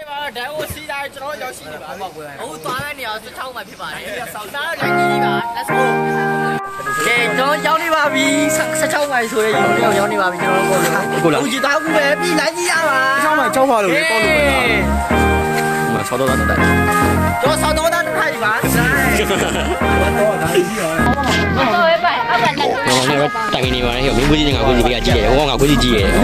ဒါကိုစီးတိုင်းကျွန်တော်ရောက်ရှိနေပါပြီအခုသွားတဲ့နေရာ16မှာဖြစ်ပါတယ်စားတော့လည်းကြီးပါ let's go ကဲကျွန်တော်ရောက်နေပါပြီ16မိုင်ဆိုရဲရောက်နေပါပြီကျွန်တော်တို့ကိုလာကြည့်တော့ပဲပြီးလိုက်ကြည့်ရပါ16မိုင်6ပါလို့ပေါ့လို့ပဲမဆောတော့တာတိုင်ကျွန်တော်ဆောတော့တာထိုင်ပါတော့ဒါကြီးရောတော့ပဲပိုင်အောက်ကတက်တိုင်နေပါလေမင်းဘူးကြီးငါဘူးကြီးကကြည့်ရတယ်ဟောငါဘူးကြီးကြည့်ရတယ်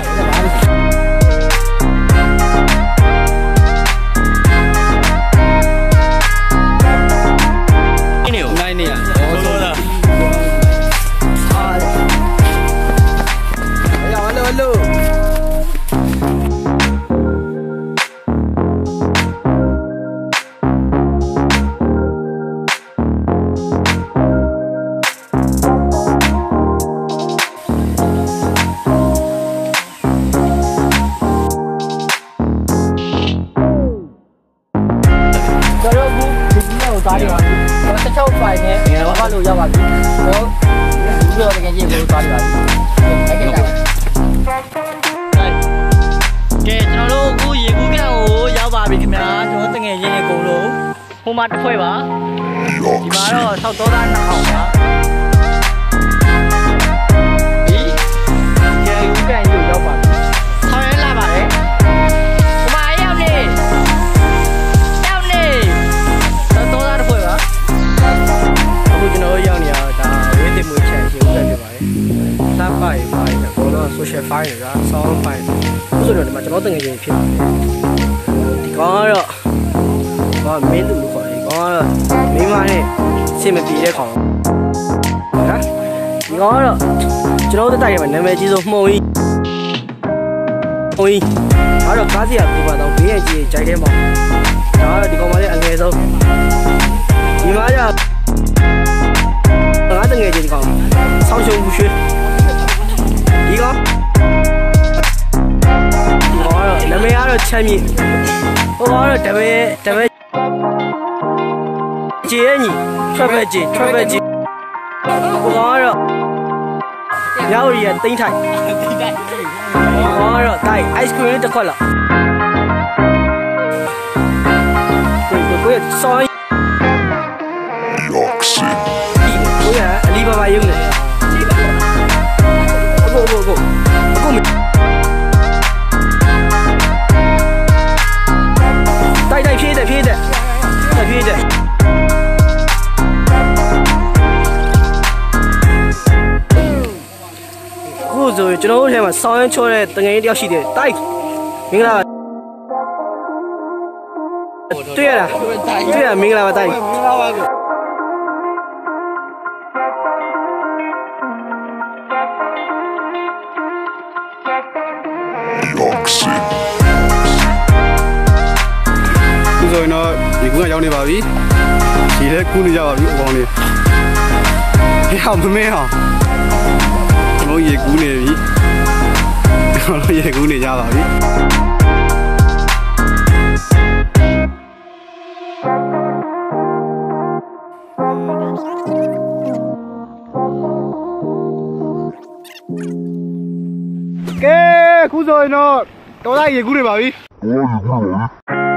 လို့ရောက်ပါပြီတော့ဒီလိုတကယ်ကြီးကိုသွားပြပါပြီကဲကျွန်တော်တို့အခုရေကူးကန်ကိုရောက်ပါပြီခင်ဗျာကျွန်တော်တကယ်ကြီးအကုန်လုံးဟိုမှာတစ်ဖွဲ့ပါဒီမှာတော့ဆောက်တော်သားနှစ်အောင်ပါဒီရေကူးကန်ကိုရောက်ပါပြီဆောင်းရလာပါတယ်ဒီမှာရောက်နေဆောက်တော်သားတစ်ဖွဲ့ပါအခုကျွန်တော်ရောက်နေရတာဝေးတင်မွေးချန်ရှင်ဦးတက်ပြပါတယ်။လှပရေးပါတယ်။ဘောလုံး social file တွေက sound file အခုဆိုတော့ဒီမှာကျွန်တော်တငယ်ချင်းဖြစ်ပါတယ်။ဒီကောင်ကတော့ဘာမင်းသူလို့ခေါ်တယ်။ကောင်ကတော့မိမနဲ့စင်မပြေတဲ့ကောင်။နော်။ဒီကောင်ကတော့ကျွန်တော်တို့တိုက်ရမှာနာမည်ကြီးဆုံးမှုံကြီး။မှုံကြီး။ဒါတော့ကားစီရပြပါတော့ဘေးရဲ့ကြီးကြိုက်တဲ့မှာ။ဒါကတော့ဒီကောင်မလေးအငယ်ဆုံး။ဒီမှာကျငါတငယ်ချင်းကောင်ဆောင်းရှုံဘူးရွှေဒီကောင်ကတော့နာမည်ကတော့ချမ်းမြေဟိုကတော့တပည့်ကျေးညီ travel ကြီးဟိုကတော့ရောက်ရတိမ့်ထိုင်ဟိုကတော့တိုင် ice cream တစ်ခွက်လောက်ကိုဆောင်းအလီဘာဘာရုံးနေအခုတိုက်ဖြည့်တယ်အခုဆိုကျွန်တော်တို့ထဲမှာဆောင်းရမ်းချောတဲ့တငယ်တယောက်ရှိတယ်တိုက်မင်္ဂလာပါတွေ့ရမင်္ဂလာပါတိုက်ကဲဆိုရင်တော့ဒီကူကရောက်နေပါပြီဒီလည်းကူးနေကြပါပြီအပေါင်းလေးဟဲ့မမေဟောကျွန်တော်ရေကူးနေပြီကျွန်တော်ရေကူးနေကြပါပြီကဲအခုဆိုရင်တော့တော်သားရေကူးနေပါပြီ